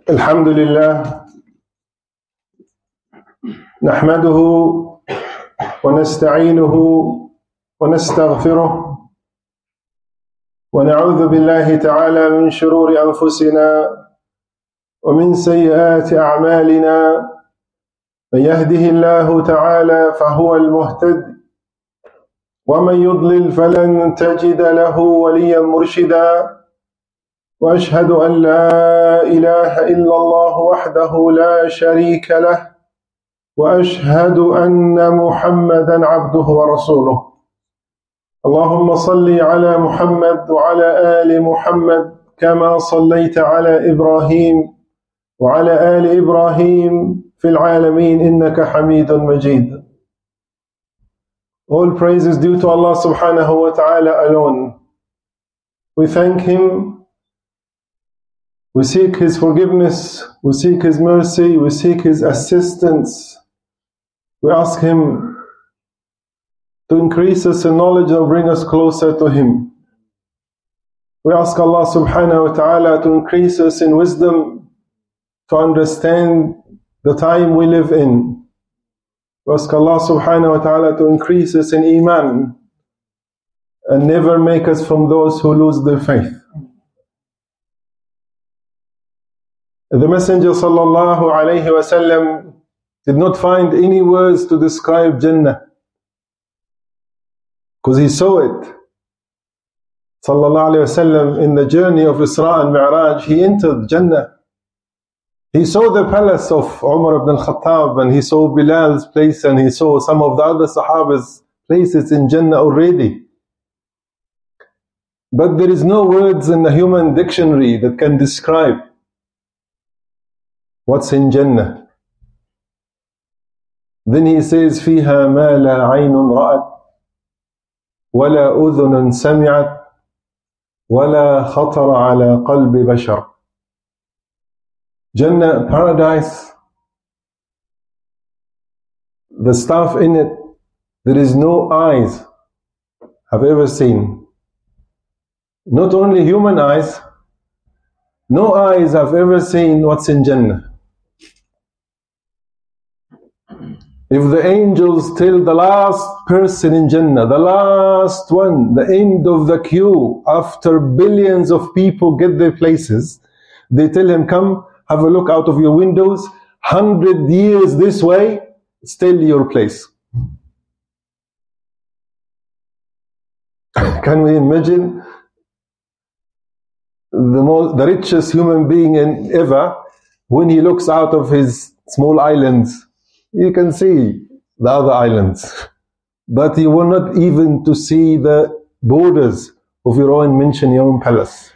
الحمد لله نحمده ونستعينه ونستغفره ونعوذ بالله تعالى من شرور أنفسنا ومن سيئات أعمالنا. من يهده الله تعالى فهو المهتد ومن يضلل فلن تجد له وليا مرشدا. وأشهد أن لا إله إلا الله وحده لا شريك له وأشهد أن محمدا عبده ورسوله. اللهم صل على محمد وعلى آل محمد كما صليت على إبراهيم وعلى آل إبراهيم في العالمين إنك حميد مجيد. All praise is due to Allah subhanahu wa ta'ala alone. We thank Him. We seek His forgiveness, we seek His mercy, we seek His assistance. We ask Him to increase us in knowledge and bring us closer to Him. We ask Allah subhanahu wa ta'ala to increase us in wisdom, to understand the time we live in. We ask Allah subhanahu wa ta'ala to increase us in Iman and never make us from those who lose their faith. The Messenger sallallahu alayhi wa sallam did not find any words to describe Jannah because he saw it. Sallallahu alayhi wa sallam, in the journey of Isra and Mi'raj, he entered Jannah. He saw the palace of Umar ibn al-Khattab, and he saw Bilal's place, and he saw some of the other Sahabas' places in Jannah already. But there is no words in the human dictionary that can describe what's in Jannah. Then he says, فيها ما لا عين رأت ولا أذن سمعت ولا خطر على قلب بشر. Jannah, paradise, the stuff in it, there is no eyes have ever seen. Not only human eyes, no eyes have ever seen what's in Jannah. If the angels tell the last person in Jannah, the last one, the end of the queue, after billions of people get their places, they tell him, come, have a look out of your windows, 100 years this way, still your place. Can we imagine the richest human being ever, when he looks out of his small islands, you can see the other islands, but you will not even to see the borders of your own mansion, your own palace.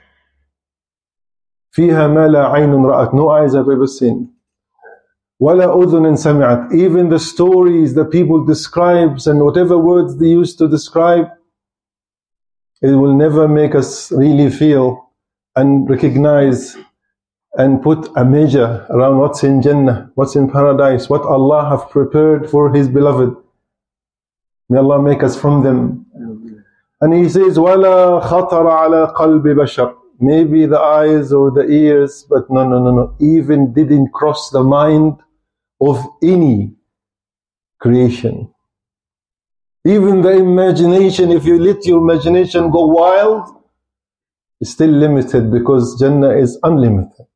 فيها ما لا عين رأت, no eyes have ever seen. ولا أذن سمعت, even the stories that people describe and whatever words they use to describe, it will never make us really feel and recognize and put a measure around what's in Jannah, what's in paradise, what Allah have prepared for His beloved. May Allah make us from them. And He says, وَلَا خَطَرَ عَلَى قَلْبِ بَشَرٍ. Maybe the eyes or the ears, but no, even didn't cross the mind of any creation. Even the imagination, if you let your imagination go wild, it's still limited, because Jannah is unlimited.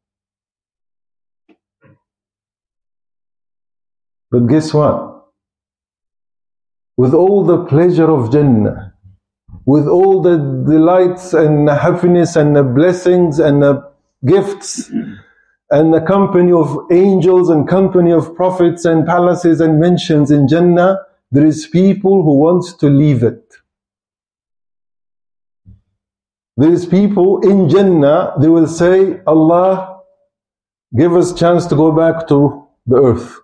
But guess what? With all the pleasure of Jannah, with all the delights and the happiness and the blessings and the gifts and the company of angels and company of prophets and palaces and mansions in Jannah, there is people who want to leave it. There is people in Jannah, they will say, Allah, give us chance to go back to the earth.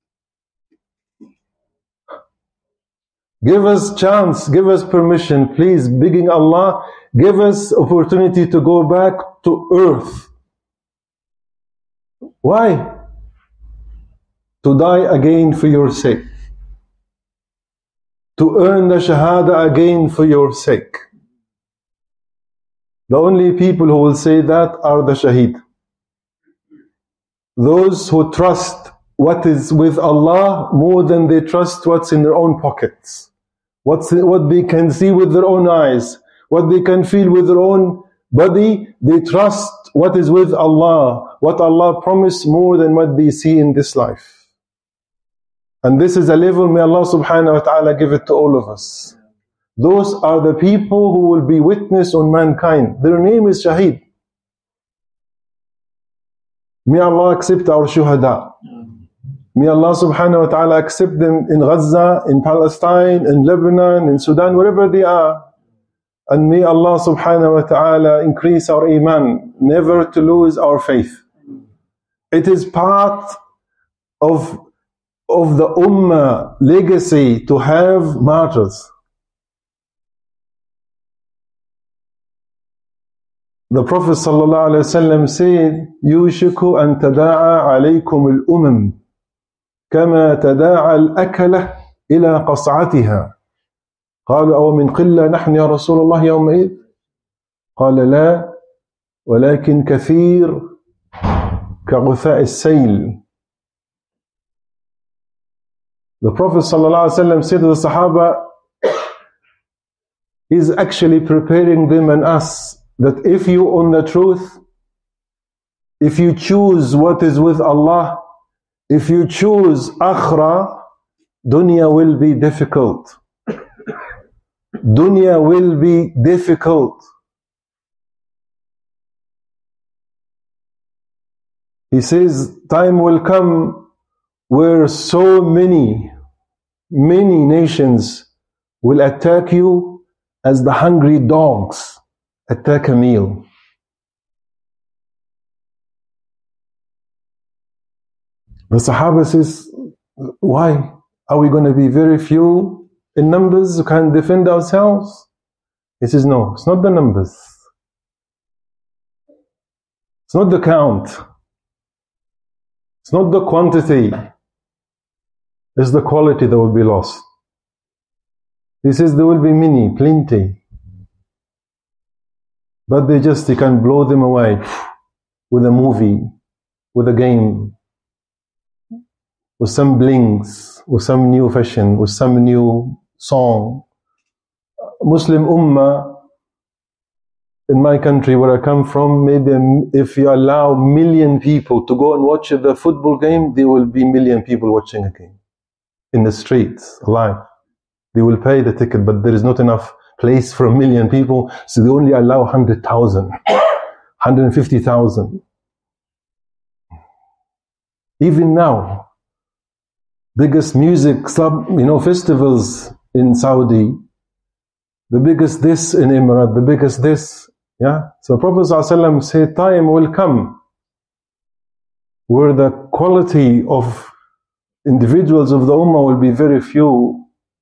Give us chance, give us permission, please, begging Allah, give us opportunity to go back to earth. Why? To die again for your sake. To earn the Shahada again for your sake. The only people who will say that are the Shaheed. those who trust what is with Allah more than they trust what's in their own pockets, what they can see with their own eyes, what they can feel with their own body. They trust what is with Allah, what Allah promised more than what they see in this life. And this is a level, may Allah subhanahu wa ta'ala give it to all of us. Those are the people who will be witness on mankind. Their name is Shaheed. May Allah accept our shuhada. May Allah subhanahu wa ta'ala accept them in Gaza, in Palestine, in Lebanon, in Sudan, wherever they are. And may Allah subhanahu wa ta'ala increase our iman, never to lose our faith. It is part of the ummah legacy to have martyrs. The Prophet sallallahu alaihi wasallam said, يُوشِكُ أَن تَدَاعَ عَلَيْكُمُ الْأُمَمِ كَمَا تَدَاعَ الْأَكَلَةِ إِلَى قَصْعَتِهَا. قالوا أو من قلة نحن يا رسول الله يومئذ؟ قال لا ولكن كثير كغثاء السيل. The Prophet sallallahu alaihi wasallam said to the Sahaba, he's actually preparing them and us that if you own the truth, if you choose what is with Allah, if you choose akhirah, dunya will be difficult. Dunya will be difficult. He says, time will come where so many nations will attack you as the hungry dogs attack a meal. The Sahaba says, why? Are we going to be very few in numbers who can defend ourselves? He says, no, it's not the numbers. It's not the count. It's not the quantity. It's the quality that will be lost. He says there will be many, plenty. But you can blow them away with a movie, with a game, with some blings, with some new fashion, with some new song. Muslim Ummah, in my country where I come from, maybe if you allow 1 million people to go and watch the football game, there will be 1 million people watching a game in the streets, alive. They will pay the ticket, but there is not enough place for 1 million people, so they only allow 100,000, 150,000. Even now, biggest music festivals in Saudi, the biggest this in Emirates, the biggest this. Yeah. So Prophet ﷺ said, time will come where the quality of individuals of the Ummah will be very few,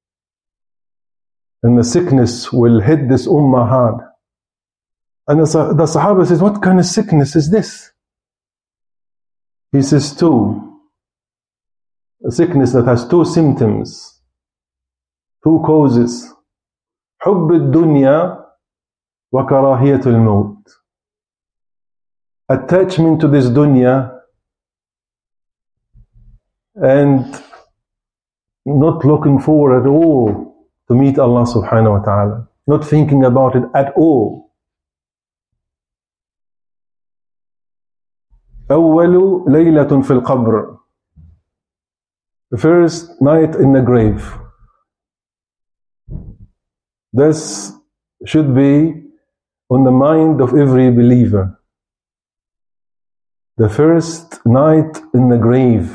and the sickness will hit this Ummah hard. And the Sahaba says, what kind of sickness is this? He says, two. A sickness that has two symptoms, two causes. حب الدنيا وكراهية الموت. Attachment to this dunya and not looking forward at all to meet Allah subhanahu wa ta'ala. Not thinking about it at all. أول ليلة في القبر. The first night in the grave. This should be on the mind of every believer. The first night in the grave,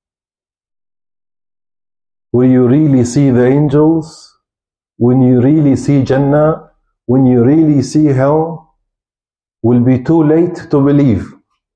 where you really see the angels, when you really see Jannah, when you really see hell, will be too late to believe.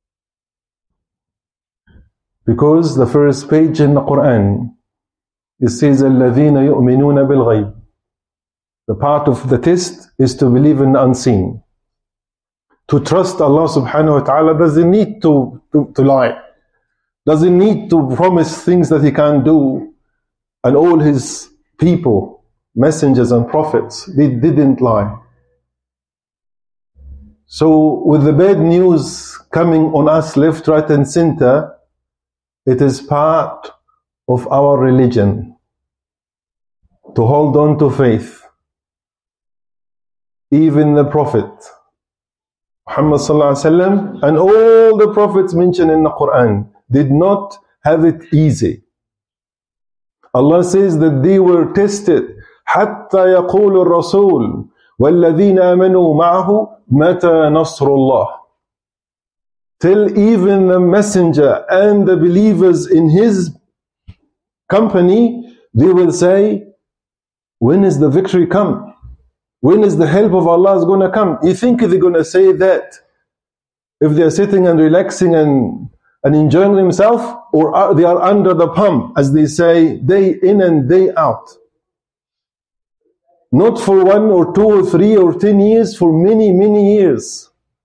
Because the first page in the Quran, it says, الَّذِينَ يُؤْمِنُونَ بِالْغَيْبِ. The part of the test is to believe in the unseen. To trust Allah subhanahu wa ta'ala doesn't need to lie. Doesn't need to promise things that He can't do. And all His people, messengers and prophets, they didn't lie. So with the bad news coming on us left, right and center, it is part of our religion to hold on to faith. Even the Prophet Muhammad sallallahu alaihi wasallam and all the prophets mentioned in the Quran did not have it easy. Allah says that they were tested حتى يقول الرسول والذين آمنوا معه متى نصر الله, till even the messenger and the believers in his company, they will say, when is the victory come? When is the help of Allah is going to come? You think they're going to say that if they're sitting and relaxing and enjoying themselves, or they are under the pump, as they say, day in and day out? Not for 1 or 2 or 3 or 10 years, for many, many years.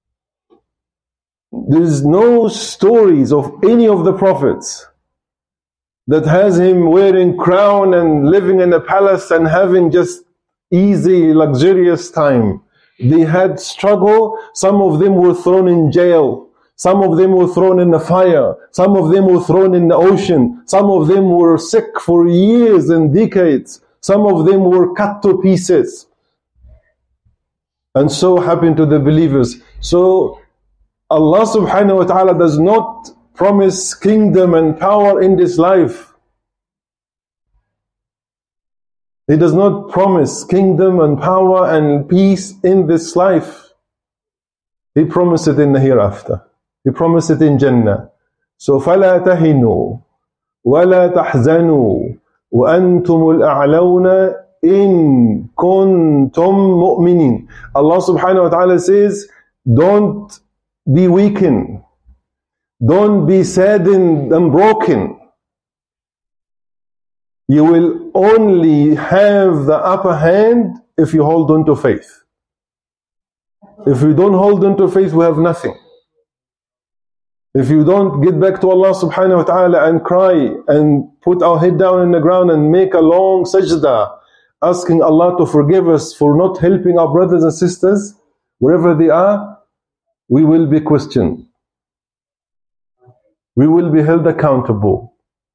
There is no stories of any of the prophets that has him wearing crown and living in a palace and having just easy, luxurious time. They had struggle. Some of them were thrown in jail. Some of them were thrown in the fire. Some of them were thrown in the ocean. Some of them were sick for years and decades. Some of them were cut to pieces. And so happened to the believers. So Allah subhanahu wa ta'ala does not promise kingdom and power in this life. He does not promise kingdom and power and peace in this life. He promised it in the hereafter. He promised it in Jannah. So فَلَا تَهِنُوا وَلَا تَحْزَنُوا وَأَنْتُمُ الْأَعْلَوْنَ إِن كُنْتُمْ مُؤْمِنِينَ. Allah subhanahu wa ta'ala says, don't be weakened. Don't be saddened and broken. You will only have the upper hand if you hold on to faith. If you don't hold on to faith, we have nothing. If you don't get back to Allah subhanahu wa ta'ala and cry and put our head down in the ground and make a long sajda, asking Allah to forgive us for not helping our brothers and sisters wherever they are, we will be questioned. We will be held accountable.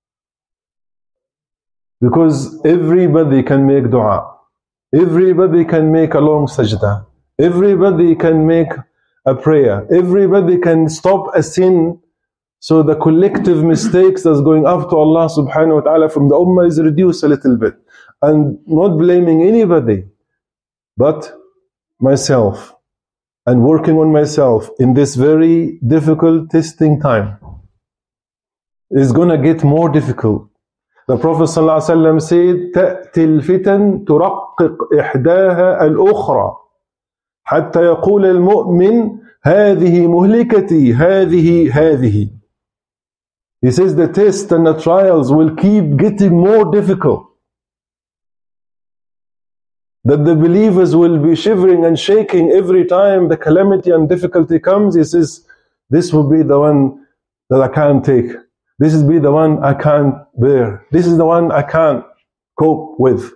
Because everybody can make dua. Everybody can make a long sajda. Everybody can make a prayer. Everybody can stop a sin. So the collective mistakes that's going up to Allah subhanahu wa ta'ala from the ummah is reduced a little bit. And not blaming anybody, but myself. And working on myself in this very difficult testing time. It's going to get more difficult. The Prophet ﷺ said, تأتي الفتن ترقق إحداها الأخرى حتى يقول المؤمن هذه مهلكتي هذه. He says the tests and the trials will keep getting more difficult. That the believers will be shivering and shaking every time the calamity and difficulty comes. He says, this will be the one that I can't take. This will be the one I can't bear. This is the one I can't cope with.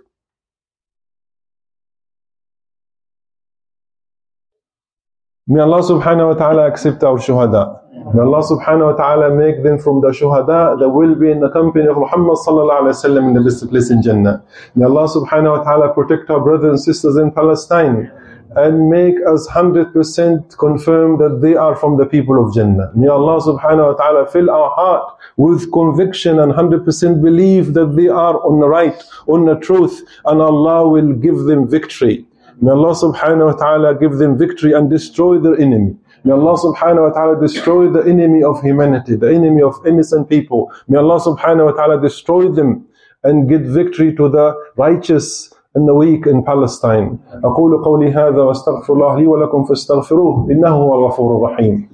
May Allah subhanahu wa ta'ala accept our shuhada. May Allah subhanahu wa ta'ala make them from the shuhada that will be in the company of Muhammad sallallahu alayhi wa sallam in the best place in Jannah. May Allah subhanahu wa ta'ala protect our brothers and sisters in Palestine and make us 100% confirm that they are from the people of Jannah. May Allah subhanahu wa ta'ala fill our heart with conviction and 100% belief that they are on the right, on the truth, and Allah will give them victory. May Allah subhanahu wa ta'ala give them victory and destroy their enemy. May Allah subhanahu wa ta'ala destroy the enemy of humanity, the enemy of innocent people. May Allah subhanahu wa ta'ala destroy them and give victory to the righteous and the weak in Palestine. أقول قولي هذا واستغفر الله لي ولكم فاستغفروه إنه هو الغفور الرحيم.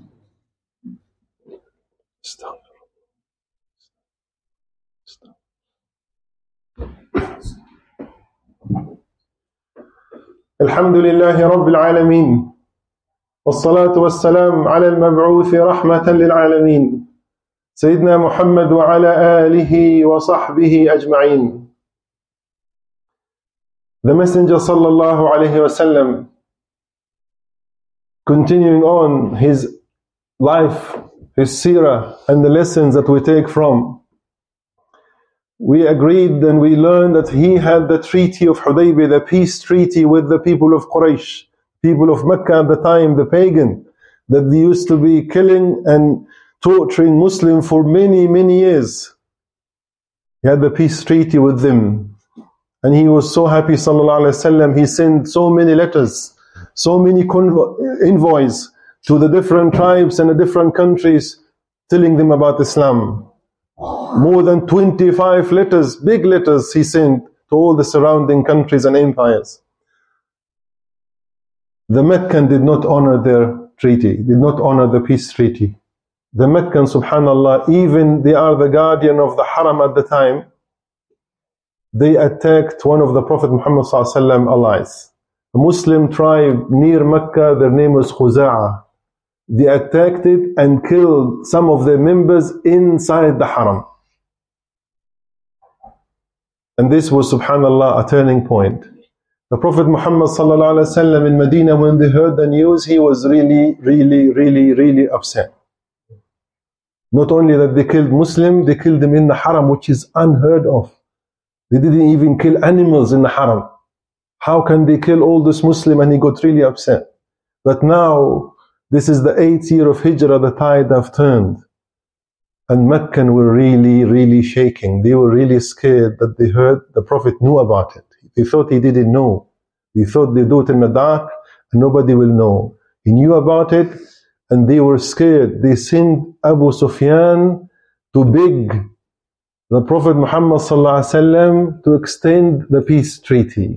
الحمد لله رب العالمين والصلاة والسلام على المبعوث رحمة للعالمين سيدنا محمد وعلى آله وصحبه أجمعين. The Messenger sallallahu alayhi wa sallam continuing on his life, his seerah, and the lessons that we take from, we agreed and we learned that he had the treaty of Hudaybiyah, the peace treaty with the people of Quraysh, people of Mecca at the time, the pagan, that they used to be killing and torturing Muslims for many, many years. He had the peace treaty with them. And he was so happy, sallallahu alaihi wasallam, he sent so many letters, so many envoys to the different tribes and the different countries, telling them about Islam. More than 25 letters, big letters he sent to all the surrounding countries and empires. The Meccan did not honor their treaty, did not honor the peace treaty. The Meccan, subhanallah, even they are the guardian of the Haram at the time, they attacked one of the Prophet Muhammad sallallahu alaihi wasallam allies. A Muslim tribe near Mecca, their name was Khuza'a. They attacked it and killed some of their members inside the Haram. And this was, subhanallah, a turning point. The Prophet Muhammad sallallahu alaihi wasallam in Medina, when they heard the news, he was really upset. Not only that they killed Muslims, they killed them in the Haram, which is unheard of. They didn't even kill animals in the Haram. How can they kill all this Muslim? And he got really upset. But now, this is the 8th year of Hijrah, the tide have turned. And Meccan were really shaking. They were really scared that they heard the Prophet knew about it. They thought he didn't know. They thought they do it in the dark and nobody will know. He knew about it and they were scared. They sent Abu Sufyan to beg the Prophet Muhammad sallallahu alaihi wasallam to extend the peace treaty.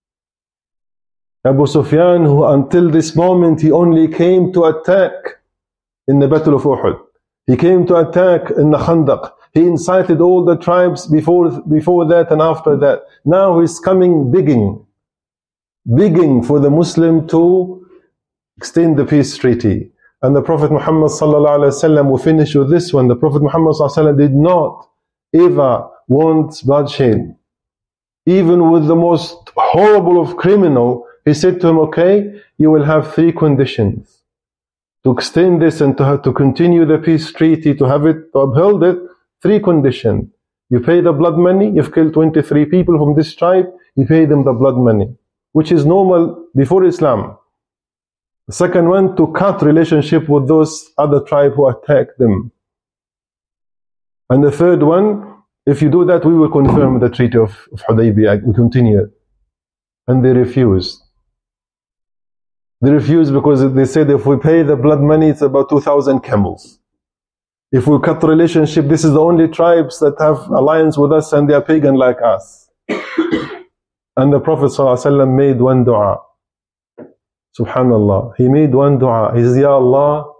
Abu Sufyan, who until this moment he only came to attack in the Battle of Uhud. He came to attack in the Khandaq. He incited all the tribes before that and after that. Now he's coming begging for the Muslim to extend the peace treaty. And the Prophet Muhammad sallallahu alaihi wasallam will finish with this one. The Prophet Muhammad sallallahu alaihi wasallam did not ever want bloodshed. Even with the most horrible of criminal, he said to him, okay, you will have 3 conditions. To extend this and to continue the peace treaty, to have it, to uphold it, 3 conditions. You pay the blood money, you've killed 23 people from this tribe, you pay them the blood money, which is normal before Islam. The second one, to cut relationship with those other tribes who attacked them. And the third one, if you do that, we will confirm the treaty of Hudaybiyah, we continue. And they refused. They refused because they said if we pay the blood money, it's about 2,000 camels. If we cut the relationship, this is the only tribes that have alliance with us and they are pagan like us. And the Prophet ﷺ made one dua. Subhanallah. He made one dua. He says, Ya Allah,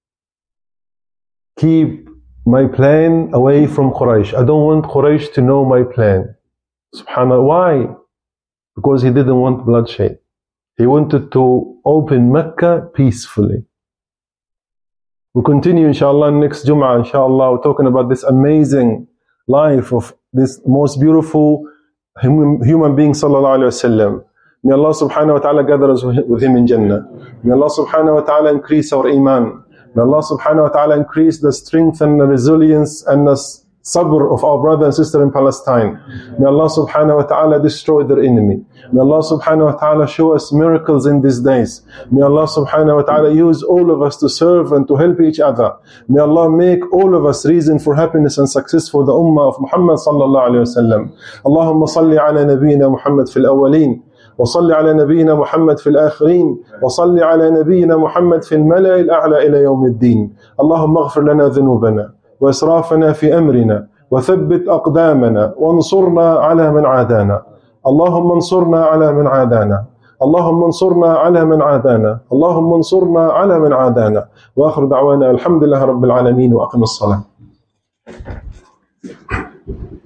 keep my plan away from Quraysh. I don't want Quraysh to know my plan. Subhanallah. Why? Because he didn't want bloodshed. He wanted to open Mecca peacefully. We'll continue inshallah next Jum'ah, inshallah, we're talking about this amazing life of this most beautiful human being, sallallahu alayhi wa sallam. May Allah subhanahu wa ta'ala gather us with him in Jannah. May Allah subhanahu wa ta'ala increase our iman. May Allah subhanahu wa ta'ala increase the strength and the resilience and the sabr of our brother and sister in Palestine. May Allah subhanahu wa ta'ala destroy their enemy. May Allah subhanahu wa ta'ala show us miracles in these days. May Allah subhanahu wa ta'ala use all of us to serve and to help each other. May Allah make all of us reason for happiness and success for the ummah of Muhammad sallallahu alayhi wa sallam. Allahumma salli ala nabiyyina Muhammad fil awwaleen. وصل على نبينا محمد في الآخرين وصل على نبينا محمد في الملأ الأعلى إلى يوم الدين. اللهم اغفر لنا ذنوبنا وإسرافنا في أمرنا وثبت أقدامنا وانصرنا على من عادانا. اللهم انصرنا على من عادانا. اللهم انصرنا على من عادانا. اللهم انصرنا على من عادانا. وآخر دعوانا الحمد لله رب العالمين وأقم الصلاة.